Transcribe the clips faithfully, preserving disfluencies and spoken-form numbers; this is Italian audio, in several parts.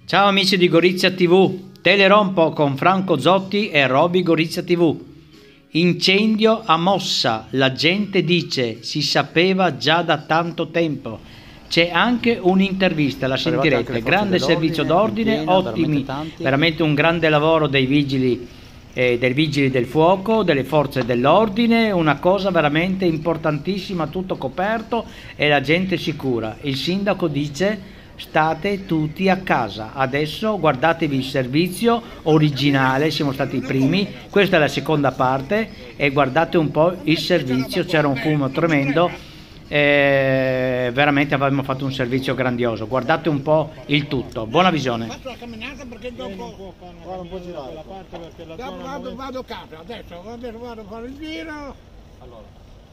Ciao amici di Gorizia tivù, Telerompo con Franco Zotti e Roby Gorizia tivù. Incendio a Mossa, la gente dice si sapeva già da tanto tempo. C'è anche un'intervista, la sentirete, grande servizio d'ordine, ottimi, veramente, veramente un grande lavoro dei vigili, eh, dei vigili del fuoco, delle forze dell'ordine, una cosa veramente importantissima, tutto coperto e la gente sicura. Il sindaco dice: state tutti a casa, adesso guardatevi il servizio originale, siamo stati i primi, questa è la seconda parte e guardate un po' il servizio, c'era un fumo tremendo, eh, veramente avevamo fatto un servizio grandioso, guardate un po' il tutto, buona visione. Faccio la camminata perché dopo vado, vado a casa, adesso vado, vado a fare il giro. Allora.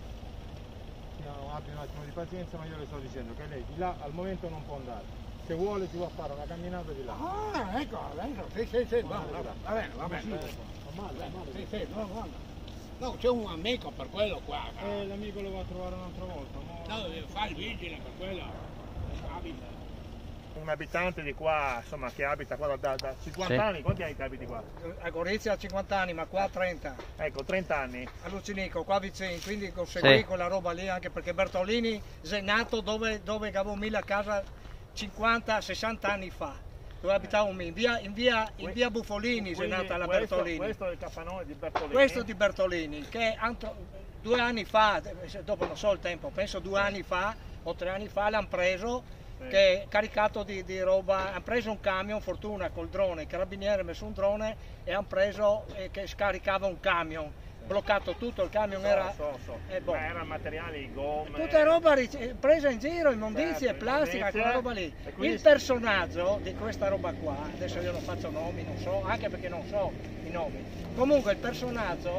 No, abbia un attimo di pazienza, ma io le sto dicendo che lei di là al momento non può andare. Se vuole si può fare una camminata di là. Ah, ecco, adesso, sì, sì, sì, va, va, va bene, va bene. Va male, va male. Sì, sì, no, guarda. No, c'è un amico per quello qua. Eh, l'amico lo va a trovare un'altra volta. No, fa il vigile per quello. Abita. Un abitante di qua, insomma, che abita qua da, da cinquanta sì. anni, quanti anni che abiti qua? A Gorizia ha cinquanta anni, ma qua ha trenta. Ecco, trenta anni. A Lucinico, qua vicino, quindi conseguì sì. quella roba lì, anche perché Bertolini è nato dove, dove Gavomilla a casa cinquanta sessanta anni fa, dove abitavo in via, in via, in via Buffolini è nata la questo, Bertolini. Questo è il capannone di Bertolini? Questo di Bertolini, che antro, due anni fa, dopo non so il tempo, penso due anni fa o tre anni fa l'hanno preso, sì. che è caricato di, di roba, hanno preso un camion, fortuna col drone, i carabinieri hanno messo un drone e hanno preso eh, che scaricava un camion. Bloccato tutto, il camion so, era so, so. Eh, boh. Ma erano materiali, gomme, tutta roba presa in giro, immondizie, certo, plastica, quella roba lì. Il personaggio di questa roba qua, adesso io non faccio nomi, non so, anche perché non so i nomi. Comunque il personaggio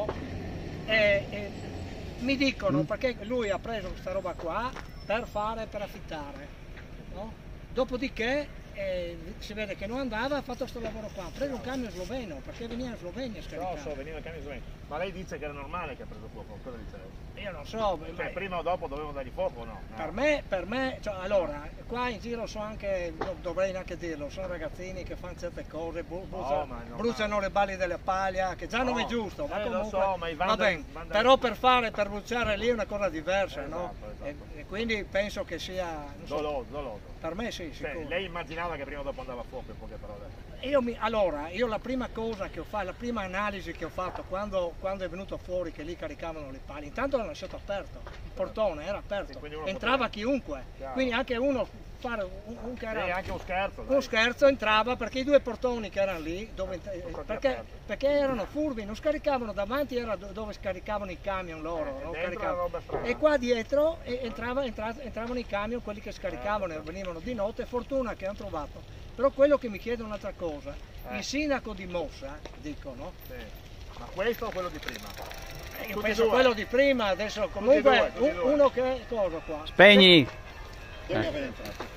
è, è, mi dicono perché lui ha preso questa roba qua per fare, per affittare, no? Dopodiché eh, si vede che non andava, ha fatto questo lavoro qua, ha preso un camion sloveno, perché veniva in Slovenia a scaricare. No, so, veniva il camion sloveno. Ma lei dice che era normale che ha preso fuoco, cosa dice? Io non so. Cioè, ma... prima o dopo dovevo dargli fuoco o no? no? Per me, per me, cioè, allora, qua in giro so anche, dovrei neanche dirlo, sono ragazzini che fanno certe cose, bruciano, no, bruciano le balle della paglia, che già no, non è giusto, ma eh, comunque, lo so, ma i vandali, va bene, vandali... però per fare, per bruciare lì è una cosa diversa, esatto, no? Esatto. E, e quindi penso che sia... Non so, doloso, doloso. Per me sì, cioè, sicuro. lei immaginava che prima o dopo andava a fuoco, in poche parole? Io mi, allora, io la prima cosa che ho fatto, la prima analisi che ho fatto quando, quando è venuto fuori che lì caricavano le pale, intanto l'hanno lasciato aperto, il portone era aperto, sì, entrava poteva... chiunque, chiaro. Quindi anche uno fare un, un, era, sì, anche un scherzo, uno scherzo entrava perché i due portoni che erano lì, dove, perché, perché erano furbi, non scaricavano davanti, era dove scaricavano i camion loro, eh, no? E qua dietro entrava, entra, entravano i camion, quelli che scaricavano e venivano di notte, fortuna che hanno trovato. Però quello che mi chiede un'altra cosa, eh. il sindaco di Mossa, dicono... Sì. Ma questo o quello di prima? Eh, io Tutti penso due. quello di prima, adesso comunque due, un, uno che... cosa qua? Spegni! Eh.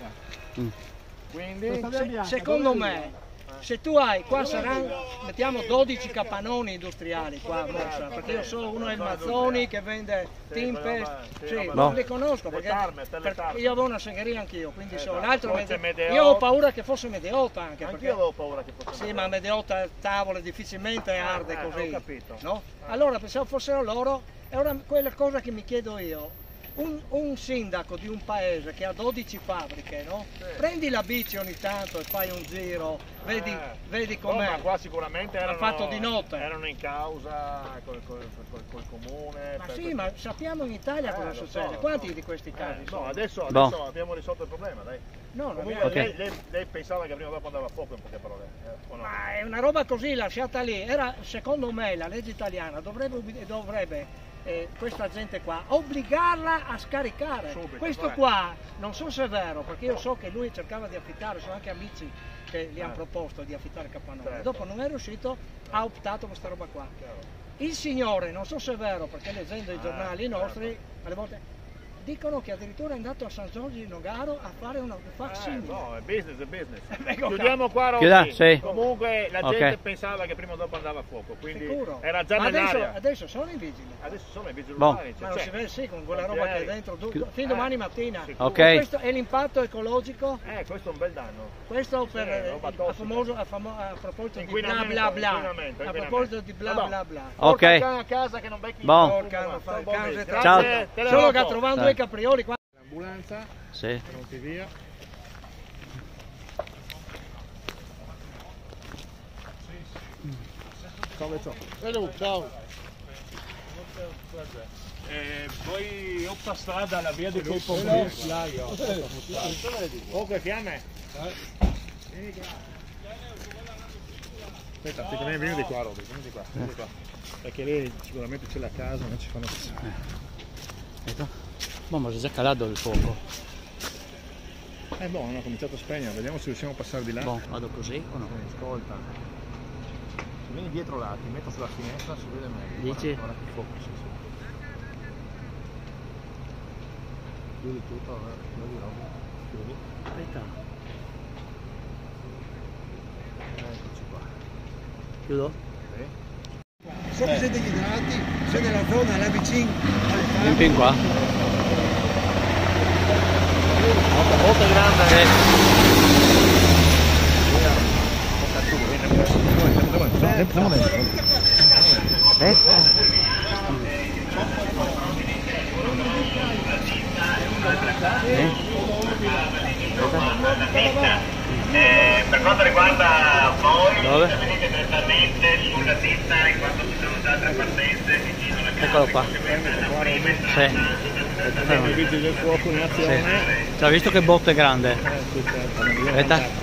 Mm. Quindi, se, secondo me, se tu hai, qua saranno, mettiamo dodici capannoni industriali qua a Mossa, perché io so uno è il Mazzoni che vende Timpest, sì, non li conosco perché, perché io avevo una segheria anch'io, quindi so, l'altro io ho paura che fosse Medeotta anche, perché io avevo paura che fosse sì, ma Medeotta tavole difficilmente arde così, no? Allora pensavo fossero loro, è ora quella cosa che mi chiedo io. Un, un sindaco di un paese che ha dodici fabbriche, no? Sì. Prendi la bici ogni tanto e fai un giro, vedi, eh. vedi com'è. No, ma qua sicuramente erano, fatto di notte. erano in causa col, col, col, col comune. Ma sì, per... ma sappiamo in Italia eh, cosa succede. So, Quanti so. di questi casi? Eh, no, adesso, adesso no. abbiamo risolto il problema, dai. No, Comunque okay. lei, lei, lei pensava che prima o dopo andava a fuoco, in poche parole. Eh, no? Ma è una roba così lasciata lì. Era, secondo me, la legge italiana dovrebbe, dovrebbe Eh, questa gente qua, obbligarla a scaricare. Subito, questo vai. Qua non so se è vero, perché io so che lui cercava di affittare, sono anche amici che gli eh. hanno proposto di affittare il capannone, certo. Dopo non è riuscito, ha optato questa roba qua. Chiaro. Il signore, non so se è vero, perché leggendo i giornali eh, nostri, certo. alle volte dicono che addirittura è andato a San Giorgio di Nogaro a fare una faxing. Eh, no, è business, è business. Ecco, Chiudiamo qua, Robby. Chiuda, sì. Comunque la gente Ok. pensava che prima o dopo andava a fuoco, quindi Sicuro. era già Ma adesso, nell'aria. adesso sono i vigili. Adesso sono i vigili Boh. urbani. Ma non cioè, si vede sì con quella roba che è dentro, du- du- fin domani mattina. sicuro. Ok. E questo è l'impatto ecologico. Eh, questo è un bel danno. Questo per Sì, eh, roba il- a, tossica. famoso, a, famo- a proposito di bla Inquinamento, bla bla. inquinamento, A inquinamento. proposito di bla Vabbè. bla bla. Ok. Porta il cane a casa che non becchi Boh. il Porca, non fa il Buon cane, mese. tra Ciao. l'altro. Te le Solo dopo. che trovando Eh. i caprioli qua. L'ambulanza, Sì. pronti via. Ciao, ciao. Ciao. Eh, poi opta strada alla via di Colpo Fuoco e fiamme. Vieni qua. Aspetta, ti vieni, vieni di qua, Robby, vieni di qua, vieni di qua. Perché lei sicuramente ce l'ha a casa, non ci fanno passare. Ecco. Boh, ma si è già calato il fuoco. Eh boh, hanno cominciato a spegnere, vediamo se riusciamo a passare di là. Boh, vado così o no? Eh, ascolta. Se vieni dietro là, ti metto sulla finestra, si vede meglio. Dici? Guarda, guarda che fuoco, sì, sì. Chiudi tutto, vabbè, chiudi Robby. Chiudi. Aspetta. Eccoci qua. Chiudo? Sì. So che siete idrati, siete nella zona là vicino al Un pin qua. Molto, molto grande. Sì. Siamo dentro. Eh, per quanto riguarda voi, Dove? venite direttamente sulla ditta in quanto ci sono già altre partenze che ci sono Eccolo qua. Sì. I vigili del fuoco in Sì. azione. Ci ha visto che botto è grande? Eh, sì, certo, non bisogna Aspetta. andare.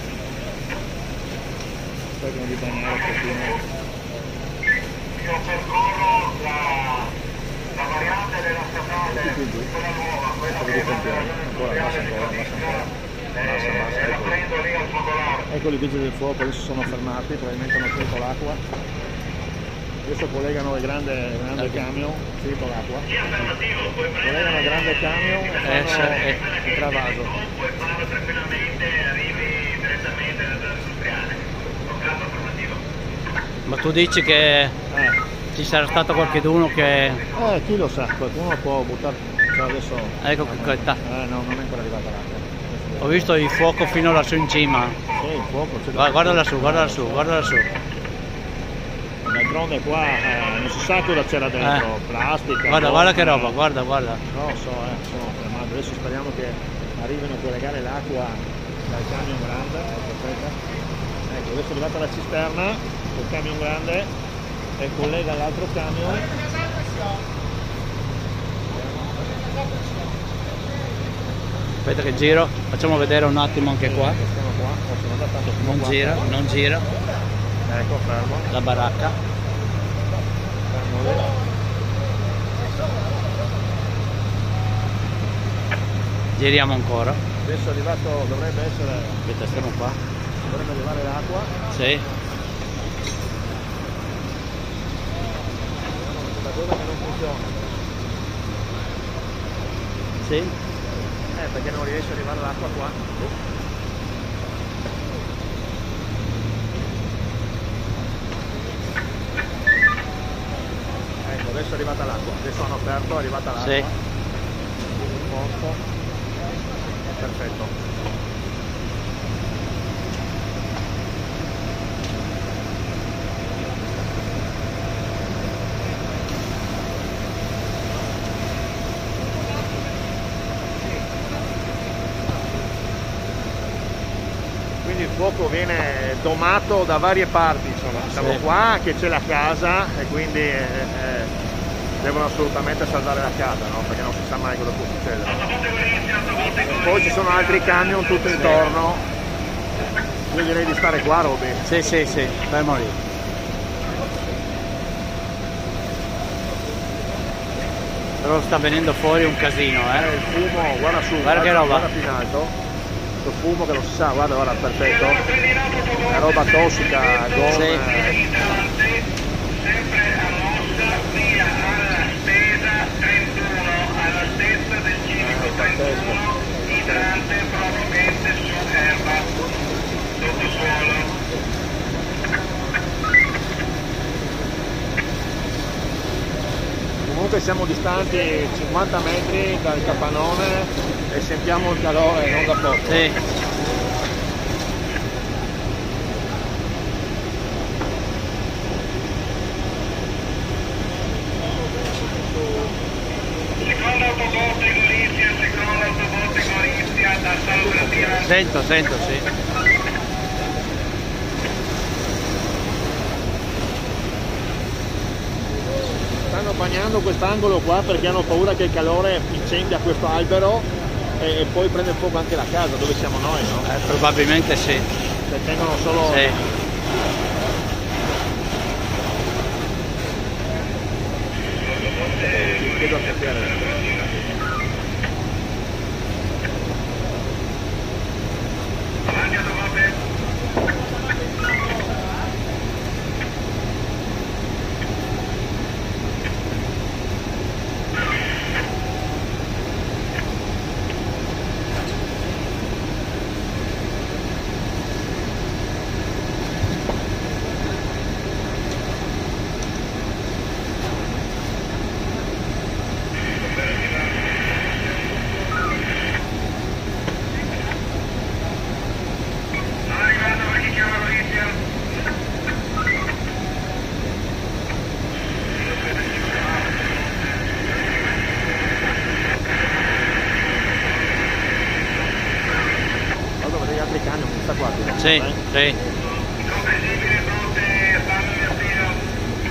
Aspetta di bagnare un pochino. Io percorro la, la variante della statale, quella nuova, quella che va Ancora, abbassa ancora, abbassa ancora. Abbassa, abbassa, la eccoli. prendo lì al focolare. Ecco i vigili del fuoco, adesso sono fermati, probabilmente hanno finito l'acqua. Adesso collegano il grande, il grande camion, finito l'acqua. Collegano il grande camion e Eh, sì, fanno eh. il travaso. Puoi farlo tranquillamente, arrivi direttamente dalla zona industriale. Con caso formativo. Ma tu dici che Eh, ci sarà stato qualcuno che... eh, chi lo sa, qualcuno può buttare, cioè adesso... Ecco che questa. Eh no, non è ancora arrivata l'acqua. Ho visto il fuoco fino lassù in cima. Sì, il fuoco c'è. Guarda, guarda lassù, guarda lassù, guarda lassù. D'altronde qua eh, non si sa cosa c'era dentro, Eh. plastica. Guarda, gomma. guarda che roba, guarda, guarda. Non lo so, eh, sono fermato. Adesso speriamo che arrivino a collegare l'acqua dal camion grande. Ecco, aspetta. Ecco, adesso è arrivata la cisterna col camion grande e collega l'altro camion. Aspetta che giro, facciamo vedere un attimo anche qua. Stiamo qua, oh, sono andato tanto fino Non qua. gira, non gira Ecco, fermo. la baracca. Fermo lì. Giriamo ancora. Adesso è arrivato, dovrebbe essere, Aspetta, stiamo qua. dovrebbe arrivare l'acqua. Sì. La cosa che non funziona. Sì. Eh, perché non riesce ad arrivare l'acqua qua. Ecco, adesso è arrivata l'acqua. Adesso hanno aperto, è arrivata l'acqua. Sì. Posto. Perfetto. Quindi il fuoco viene domato da varie parti, insomma, siamo Sì. qua che c'è la casa e quindi eh, eh, devono assolutamente salvare la casa, no? Perché non si sa mai cosa può succedere. E poi ci sono altri camion tutto intorno. Io direi di stare qua, Robby. Sì, sì, sì, fermo lì. Però sta venendo fuori un casino, Eh, eh. il fumo, guarda su, Guarda che roba. guarda più in alto. Questo fumo che non si sa, guarda, guarda, perfetto. È roba tossica, gomma. Sì. Sempre a mossa via alla spesa trentuno all'altezza pazzesco. Idrante probabilmente su erba, sottosuolo. Comunque siamo distanti cinquanta metri dal capannone e sentiamo il calore non da poco. Sì. Seconda autobotte Gorizia, seconda autobotte Gorizia, da Salvo Bianco. Sento, sento, sì. Stanno bagnando quest'angolo qua perché hanno paura che il calore incendia questo albero e, e poi prende fuoco anche la casa dove siamo noi, no? Eh, probabilmente sì. Se tengono solo... Sì. Chiedo a piacere. Avanti autobotte. Sta arrivando per chi chiama Gorizia. Vado a vedere gli altri camion, sta qua. Sì, eh? sì. Comprensibile, pronte, stanno in attesa.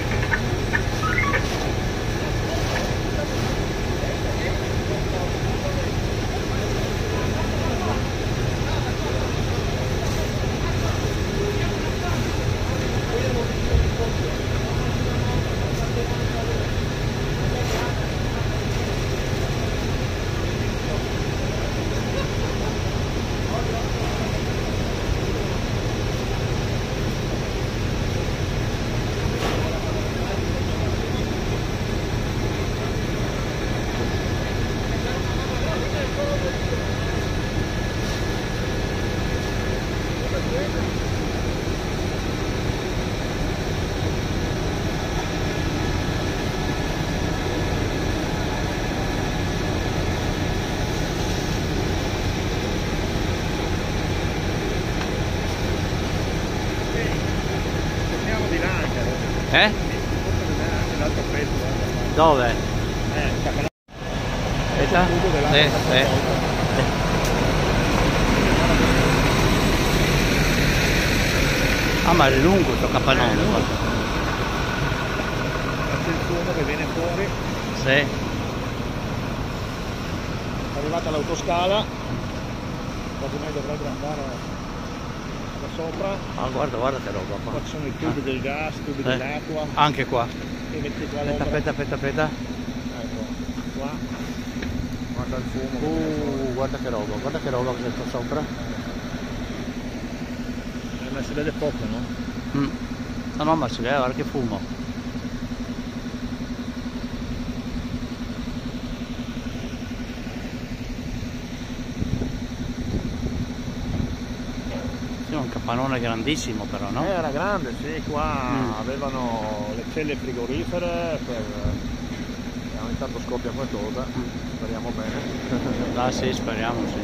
Siamo di là anche adesso. Eh? L'altro pezzo. Dove? Eh, il capannone. Aspetta. Sì, sì. Ah, ma è lungo questo capannone. C'è il fumo che viene fuori. Sì. È arrivata l'autoscala. Quasi noi dovrebbero andare da sopra. Ah, guarda, guarda che roba Qua qua. ci sono i tubi del gas, i tubi Eh. dell'acqua. Anche qua. E metti qua Aspetta, l'ombra. aspetta, aspetta, aspetta. Ecco, qua. Guarda il fumo. Uh, guarda che roba, guarda che roba che c'è qua sopra. Eh, ma si vede poco, no? Mm. No, no, ma si vede, guarda che fumo. Sì, è un capannone grandissimo però, no? Eh, era grande, sì, qua Mm. avevano le celle frigorifere per... e ogni tanto scoppia qualcosa, speriamo bene. Ah sì, speriamo, sì.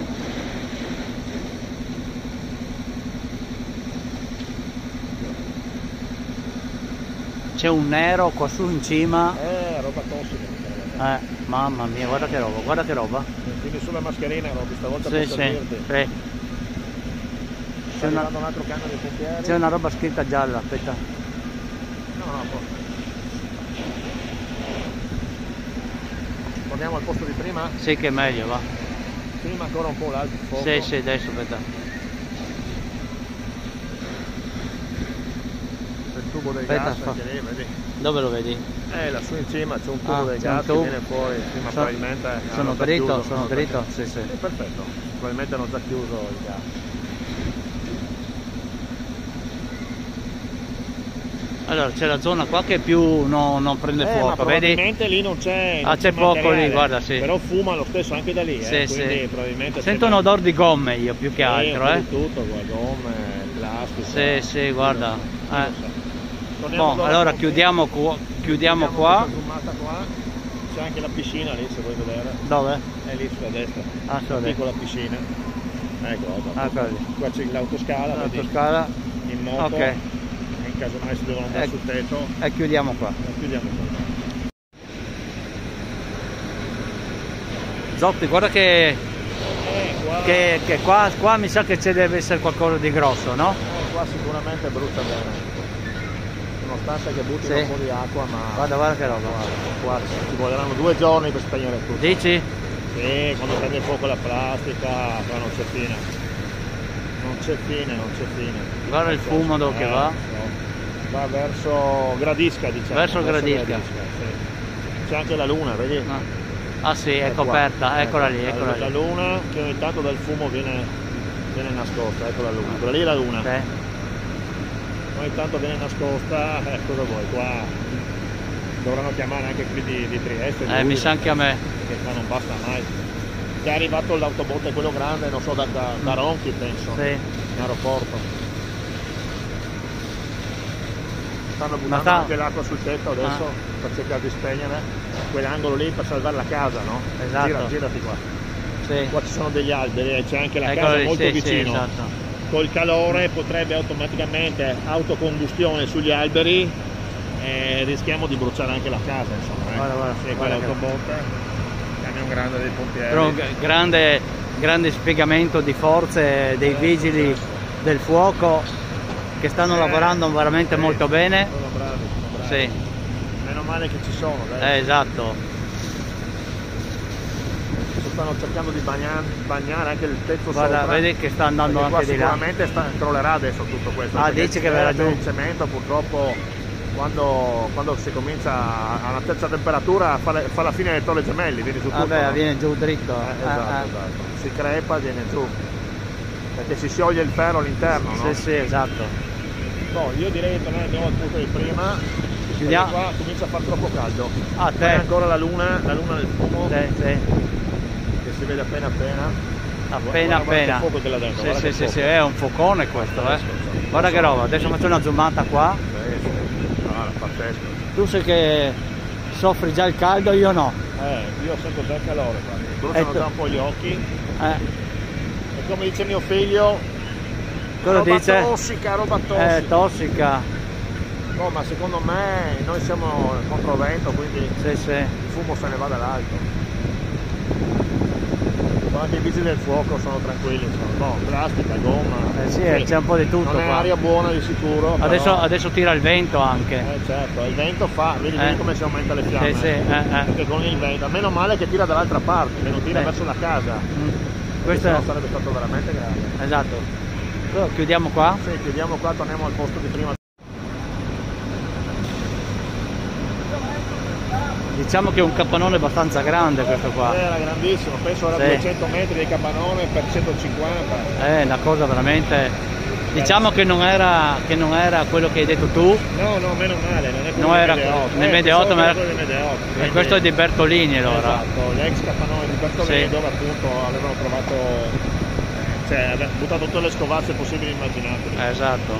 C'è un nero qua su in cima. Eh, roba tossica. Eh, mamma mia, guarda che roba, guarda che roba. Quindi sulle mascherine, Robby, stavolta Sì, posso sì, dirti. sì. Sta C'è una, arrivando un altro camion dei pompieri. c'è una roba scritta gialla, aspetta. No, no, posto. Torniamo al posto di prima? Sì che è meglio, va. Prima ancora un po' l'altro fuoco. Sì, sì, adesso aspetta. Il tubo del Aspetta, gas, fa- anche lì, vedi? Dove lo vedi? Eh, lassù in cima c'è un tubo Ah, del c'è un gas che tubo. viene fuori, prima Sono- probabilmente Sono hanno già dritto, chiuso, sono hanno già dritto, chiuso. sì, sì. Sì, perfetto, probabilmente hanno già chiuso il gas. Allora c'è la zona qua che più no, non prende eh, fuoco, ma vedi? probabilmente lì non c'è. Ah, c'è poco lì, guarda, sì. Però fuma lo stesso anche da lì, Sì, eh, sì. quindi probabilmente. Sento un odore di gomme io più che altro, eh. Di tutto, qua, gomme, plastica. Sì, sì, guarda. Eh. Torniamo Bon, allora chiudiamo qua. Chiudiamo qua. qua. C'è anche la piscina lì, se vuoi vedere. Dove? È lì sulla destra. Ah, sulla Una destra. piccola piscina. Ecco, Ah, qua c'è l'autoscala, vedi? L'autoscala. In moto. Ok. In caso mai si devono andare Eh, sul tetto. E chiudiamo qua. E chiudiamo qua. Zotti, guarda che, Eh, qua, che, che qua, qua mi sa che ci deve essere qualcosa di grosso, no? eh, qua sicuramente brutta bene. Nonostante che buttino Sì. un po' di acqua, ma Guarda, guarda che roba. qua ci voglieranno due giorni per spegnere tutto. Dici? Sì, quando prende fuoco la plastica, qua non c'è fine. Non c'è fine, non c'è fine. Guarda il fumo dove che va. no. Va verso Gradisca, diciamo. Verso Gradisca. Sì. C'è anche la luna, vedi? Ah. Ah sì, è Ecco coperta, qua. eccola Ecco, lì, eccola la, la lì. luna che ogni tanto dal fumo viene, viene nascosta, ecco la luna. Quella lì è la luna. Sì. Ogni tanto viene nascosta, eh, cosa vuoi? Qua dovranno chiamare anche qui di, di Trieste. Eh, di mi sa anche a me. Che qua non basta mai. È arrivato l'autobotte quello grande, non so, da, da, da Ronchi penso, Sì. in aeroporto. Stanno buttando sta- anche l'acqua sul tetto adesso Ah. per cercare di spegnere quell'angolo lì per salvare la casa, no? Esatto. Gira, girati qua. Sì. Qua ci sono degli alberi e c'è anche la Eccolo casa lì, molto sì, vicino. sì, esatto. Col calore potrebbe automaticamente autocombustione sugli alberi e rischiamo di bruciare anche la casa, insomma. Eh. Guarda, guarda, sì, guarda quell'autobotte, camion grande dei pompieri. Però un grande, grande spiegamento di forze dei vigili del fuoco che stanno Eh, lavorando veramente sì, molto bene. Sono bravi, sono bravi. Sì, Meno male che ci sono, dai. eh, esatto. Stanno cercando di bagnare, bagnare anche il tetto Guarda, sopra. vedi che sta andando Perché qua anche di là. sicuramente sta, crollerà adesso tutto questo. Ah, perché dici che il verrà cemento- giù. il cemento purtroppo quando, quando si comincia a a una terza temperatura fa, le- fa la fine dei Torri Gemelli, viene giù tutto. Vabbè, no? viene giù dritto. Eh, Eh, esatto, eh. esatto. Si crepa e viene giù. Perché si scioglie il ferro all'interno, no? Sì, sì, esatto. No, io direi di tornare andiamo al punto di prima. Chiudiamo. Perché qua comincia a far troppo caldo. Ah, C'è te. ancora la luna, la luna del fumo Sì, sì. che si vede appena appena. Appena Guarda, guarda appena. che fuoco che là dentro, Sì, guarda sì, che sì, fuoco. sì, è un focone questo, eh. Guarda che roba, adesso faccio una zoomata qua. Sì, sì. No, è pazzesco. Tu sai che soffri già il caldo, io no. Eh, io sento già il calore, guarda. Mi bruciano Ecco. già un po' gli occhi. Eh, E come dice mio figlio, cosa roba dice? tossica, roba tossica. Eh, tossica. No, ma secondo me noi siamo controvento, quindi Sì, sì. il fumo se ne va dall'alto. Ma anche i vigili del fuoco sono tranquilli, sono no, plastica, gomma. Eh sì, eh, c'è un po' di tutto Non è qua. aria buona di sicuro. Adesso, però- adesso tira il vento anche. Eh certo, il vento fa, vedi, Eh. vedi come si aumenta le fiamme. Sì, sì, eh, eh. Perché con il vento, meno male che tira dall'altra parte, che non tira Eh. verso la casa. Mm. Questo Questo è... sarebbe stato veramente grave. Esatto. Allora, chiudiamo qua. Sì, chiudiamo qua, torniamo al posto di prima. Diciamo che è un capannone abbastanza grande questo qua. Era grandissimo, penso era Sì. duecento metri di capannone per centocinquanta. È una cosa veramente... Diciamo che non era, che non era quello che hai detto tu. No, no, meno male, non è quello Non di era Medeotto. nel Eh, Medeotto, pensavo ma che era- quello di Medeotto, E quindi- questo è di Bertolini allora. Esatto, l'ex capannone di Bertolini Sì. dove appunto avevano trovato, cioè avevano buttato tutte le scovazze possibili e immaginabili. Eh, Esatto.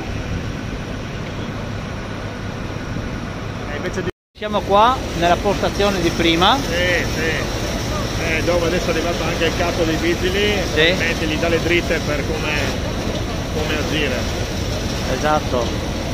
E invece di... Siamo qua nella postazione di prima. Sì, sì. Eh, dove adesso è arrivato anche il capo dei vigili, Sì. probabilmente gli dà le dritte per come, come agire. Esatto.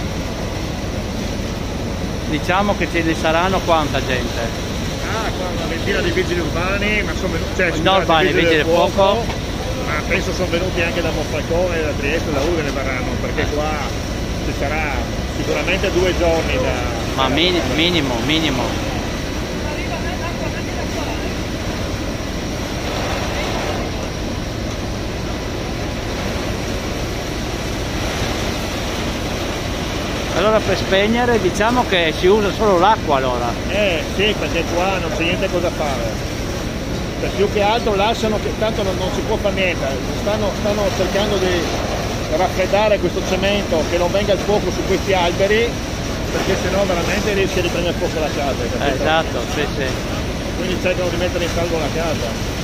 Diciamo che ce ne saranno quanta gente. Ah, qua una ventina di vigili urbani, ma sono venuti, cioè, No, scusate, urbani, vigili vigili del del fuoco. ma penso sono venuti anche da Monfalcone, da Trieste, da Udine verranno, perché qua ci sarà sicuramente due giorni da... Ma mini- minimo, minimo. Allora per spegnere diciamo che si usa solo l'acqua allora. Eh sì, perché qua non c'è niente cosa fare. Per più che altro lasciano che tanto non, non si può fare niente, stanno, stanno cercando di raffreddare questo cemento che non venga il fuoco su questi alberi perché sennò veramente riesce a riprendere fuoco la casa, capito? Eh, esatto, sì, sì. Quindi cercano di mettere in salvo la casa.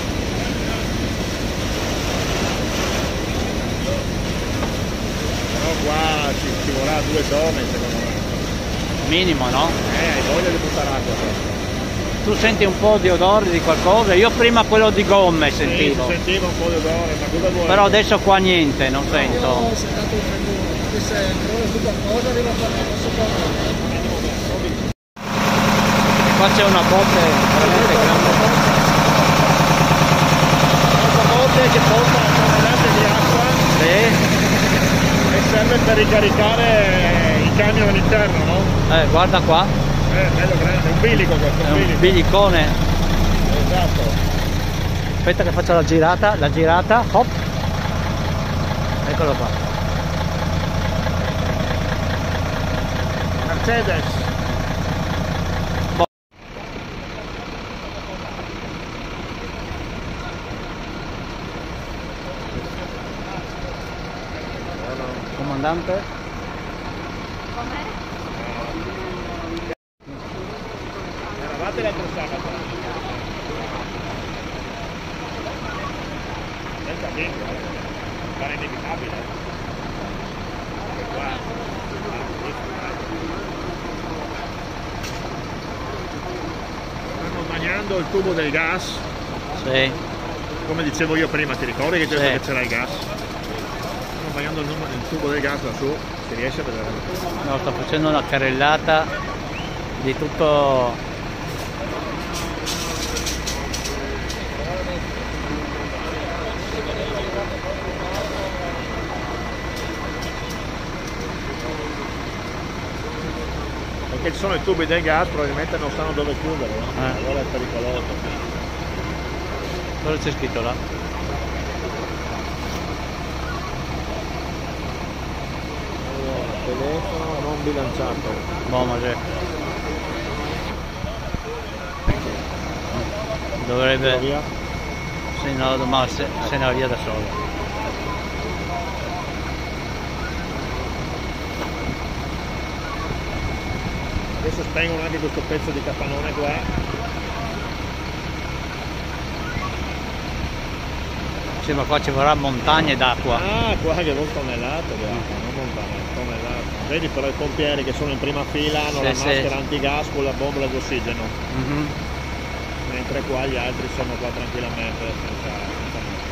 Però qua ci, ci vorrà due giorni secondo me. Minimo, no? Eh, hai voglia di buttare acqua però. Tu senti un po' di odore di qualcosa? Io prima quello di gomme sentivo. Sì, si sentiva un po' di odore, ma cosa vuoi? Però adesso qua niente, non sento. Io se è dato il frenone, che se crolla su qualcosa arriva a fare il posso parlare. Qua c'è una botte veramente grande. Una botte che porta tonnellate di acqua Sì. e serve per ricaricare i camion all'interno, no? Eh, guarda qua. Eh, bello grande, un bilico questo, È un un bilico. bilicone. Esatto. Aspetta che faccio la girata, la girata, hop. Eccolo qua. Mercedes. Comandante? Eravate l'altro sabato. Senza tempo, eh. Pare inevitabile. Qua. Stanno bagnando il tubo del gas. Sì. Come dicevo io prima, ti ricordi che, Sì. che c'era il gas? Stanno bagnando il, numero- il tubo del gas lassù, si riesce a vedere. No, sto facendo una carrellata di tutto. Perché ci sono i tubi del gas, probabilmente non sanno dove chiuderlo, no? Eh. Allora è pericoloso. Cosa c'è scritto là? Allora, telefono non bilanciato. Boh, ma c'è. Dovrebbe. Via. Sì, no, ma se, se ne va via da solo. Adesso spengono anche questo pezzo di capannone qua. Sì, ma qua ci vorrà montagne d'acqua. Ah, qua che vuol tonnellate di acqua, non montane, tonnellate. Vedi però i pompieri che sono in prima fila hanno Sì, la sì. maschera antigas con la bombola d'ossigeno, Mhm. mentre qua gli altri sono qua tranquillamente senza, senza maschera.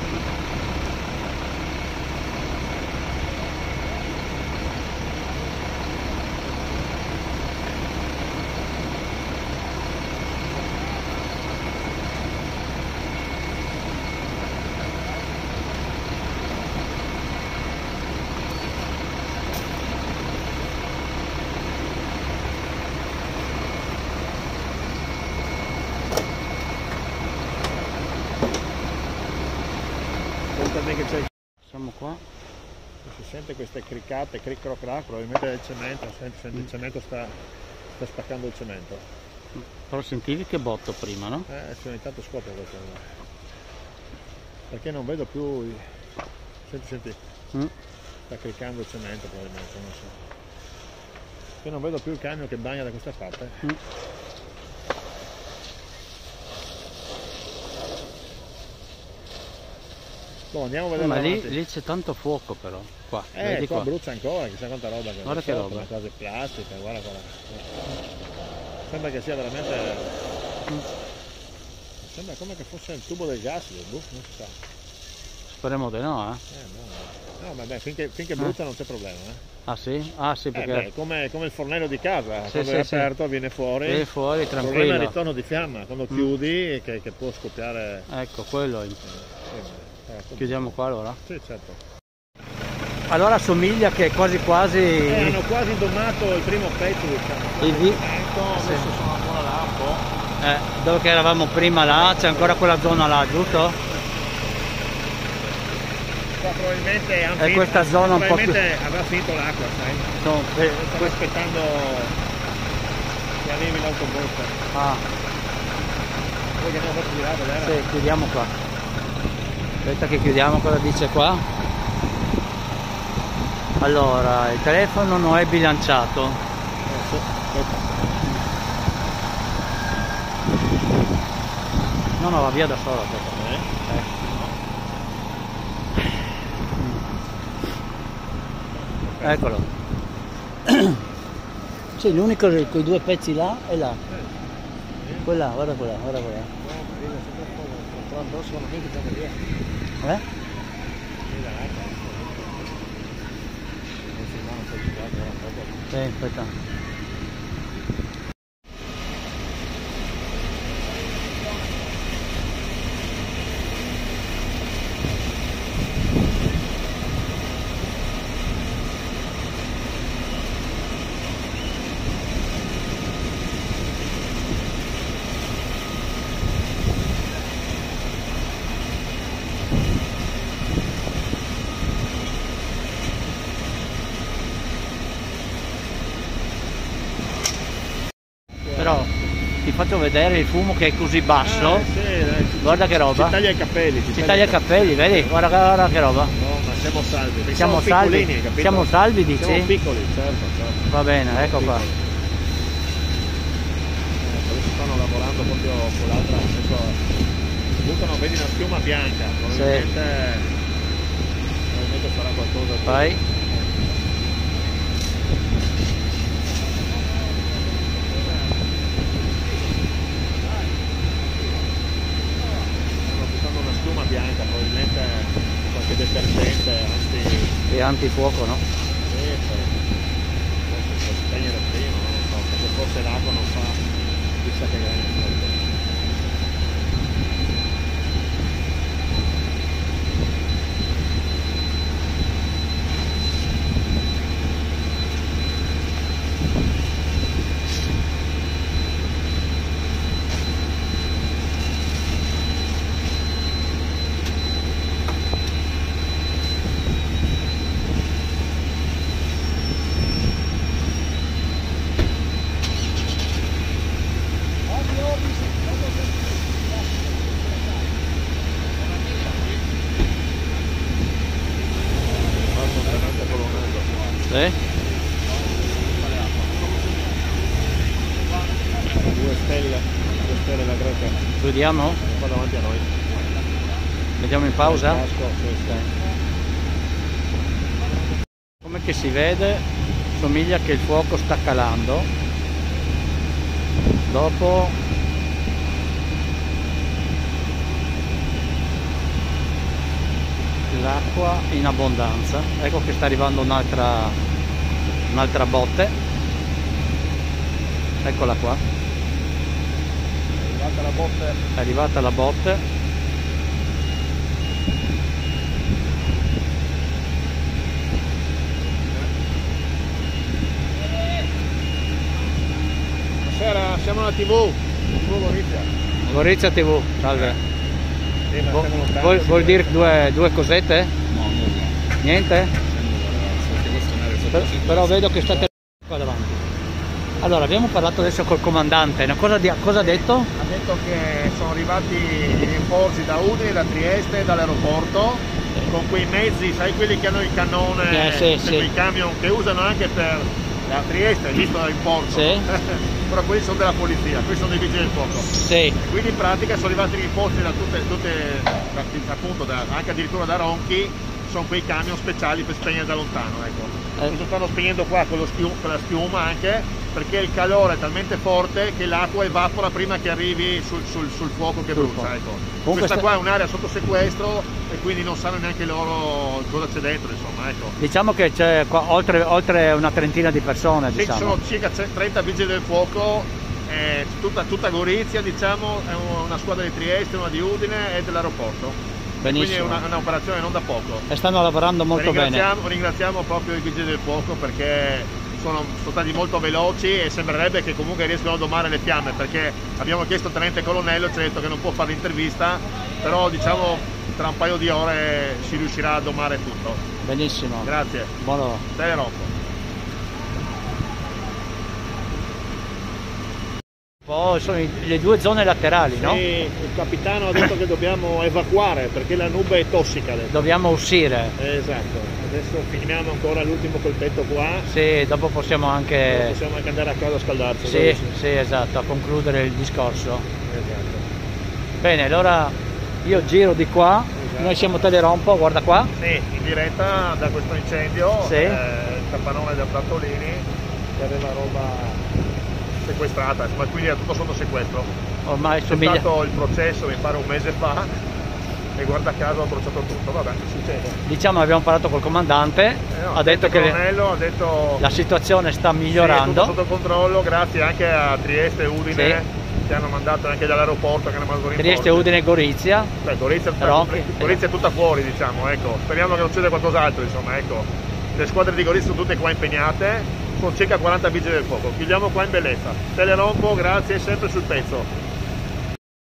Che c'è, Siamo qua. si sente queste criccate, cric croc crac, probabilmente è il cemento, senti, senti, il cemento sta, sta spaccando il cemento. Però sentivi che botto prima, no? Eh, sì, ogni tanto scoppia questa cosa. Perché non vedo più i... Senti, senti, Mm. sta criccando il cemento probabilmente, non so. Perché non vedo più il camion che bagna da questa parte. Mm. Boh, andiamo a vedere Ma lì, avanti. lì c'è tanto fuoco però. Qua, Eh, vedi qua, qua. brucia ancora, chissà quanta roba che Guarda che sotto, roba. le cose plastiche, guarda qua. Sembra che sia veramente... Sembra come che fosse il tubo del gas, boh, non si sa. Speriamo di no, eh. Eh, no, no, vabbè, finché, finché brucia non c'è problema, eh. Ah sì? Ah sì, Eh, perché beh, come, come il fornello di casa, Sì, quando sì, è sì. aperto viene fuori. vieni fuori Il problema è il tranquillo. ritorno di fiamma, quando chiudi che, che può scoppiare. Ecco, quello. Eh, sì, eh, Chiudiamo qua allora. Sì, certo. Allora assomiglia che quasi quasi Eh, hanno quasi domato il primo pezzo, diciamo. i vi- Adesso Sì. sono ancora là un po'. eh, dove che eravamo prima là, c'è ancora quella zona là, giusto? Qua probabilmente hanno È finito- questa zona un po' più- probabilmente avrà finito l'acqua, sai? Sono per- Stanno aspettando che arrivi l'autobus. Ah, Poi che andiamo a girare, vedere. sì, chiudiamo qua. Aspetta che chiudiamo, cosa dice qua? Allora, il telefono non è bilanciato. No, no, va via da solo. Eh? Eh. Eccolo. Sì, l'unico quei due pezzi là è là. Quella, guarda quella, guarda quella. Eh? Sì, aspetta. Però ti faccio vedere il fumo che è così basso. Ah, sì, dai, guarda che roba. Ci taglia i capelli. Ci taglia i capelli, vedi? Guarda, guarda che roba. No, ma siamo salvi. Siamo, siamo salvi. Capito? Siamo salvi, dici? Siamo piccoli, certo, certo. Va bene, siamo ecco piccoli. Qua. Eh, adesso stanno lavorando proprio con l'altra, buttano, vedi una schiuma bianca, probabilmente, sì. Probabilmente sarà qualcosa. Vai. Bianca, probabilmente qualche detergente anti... e antifuoco, no? Sì, forse per spegnere prima, non lo so, perché forse l'acqua non fa chissà che grande. Sì. Due stelle, due stelle la greca. Vediamo? Qua davanti a noi. Vediamo in pausa? Casco, sì, sì. Come che si vede, somiglia che il fuoco sta calando. Dopo l'acqua in abbondanza. Ecco che sta arrivando un'altra un'altra botte. Eccola qua. È arrivata la botte. È arrivata la botte. Buonasera, siamo alla tivù. tivù Gorizia. Gorizia tivù, salve. Sì, ma Vu siamo lontani, vuol, sì, vuol dire due, due cosette? No, nulla. Niente? Per, però vedo che state qua davanti. Allora, abbiamo parlato adesso col comandante. Una cosa, di, cosa ha detto? Ha detto che sono arrivati i rinforzi da Udine, da Trieste, dall'aeroporto, con quei mezzi, sai, quelli che hanno il cannone, eh, sì, sì. quei camion che usano anche per la Trieste, visto in porto. Sì. Però quelli sono della polizia, questi sono dei vigili del fuoco. Sì. Quindi in pratica sono arrivati i rinforzi da tutte, tutte da, appunto da, anche addirittura da Ronchi, sono quei camion speciali per spegnere da lontano, ecco. Eh. Lo stanno spegnendo qua con, lo schiuma, con la schiuma anche, perché il calore è talmente forte che l'acqua evapora prima che arrivi sul, sul, sul fuoco che sul brucia, fuoco. ecco. Comunque Questa sta... qua è un'area sotto sequestro e quindi non sanno neanche loro cosa c'è dentro, insomma, ecco. Diciamo che c'è oltre, oltre una trentina di persone, Sì, diciamo. ci sono circa trenta vigili del fuoco, eh, tutta, tutta Gorizia, diciamo, è una squadra di Trieste, una di Udine e dell'aeroporto. Benissimo. Quindi è un'operazione non da poco. E stanno lavorando molto ringraziamo, bene. Ringraziamo proprio i vigili del fuoco perché sono, sono stati molto veloci e sembrerebbe che comunque riescano a domare le fiamme, perché abbiamo chiesto al tenente colonnello, ci ha detto che non può fare l'intervista, però diciamo tra un paio di ore si riuscirà a domare tutto. Benissimo. Grazie. Buon lavoro. Teleropo. Poi sono i- le due zone laterali, no? Sì, il capitano ha detto che dobbiamo evacuare perché la nube è tossica. adesso. Dobbiamo uscire. Esatto, adesso finiamo ancora l'ultimo colpetto qua, Sì, dopo possiamo anche... possiamo anche andare a casa a scaldarci. Sì, dove- sì, esatto, a concludere il discorso. Esatto. Bene, allora io giro di qua, noi siamo Telerompo, guarda qua. Sì, in diretta da questo incendio, Sì. eh, il capannone del Brattolini che aveva roba sequestrata, ma quindi è tutto sotto sequestro. Ormai C'è somiglia... stato il processo, mi pare un mese fa, e guarda caso ha bruciato tutto, vabbè, succede. Diciamo abbiamo parlato col comandante, Eh no, ha detto il che colonnello ha detto la situazione sta sì, è migliorando. tutto sotto controllo, grazie anche a Trieste e Udine Sì. che hanno mandato anche dall'aeroporto, che hanno mandato rinforzi. Trieste, Udine e Gorizia. Beh, Gorizia, è tutta, Però- Gorizia è tutta fuori, diciamo, ecco. Speriamo che non succeda qualcos'altro, insomma, ecco. Le squadre di Gorizia sono tutte qua impegnate, sono circa quaranta vigili del fuoco. Chiudiamo qua in bellezza. Telerompo, grazie, sempre sul pezzo.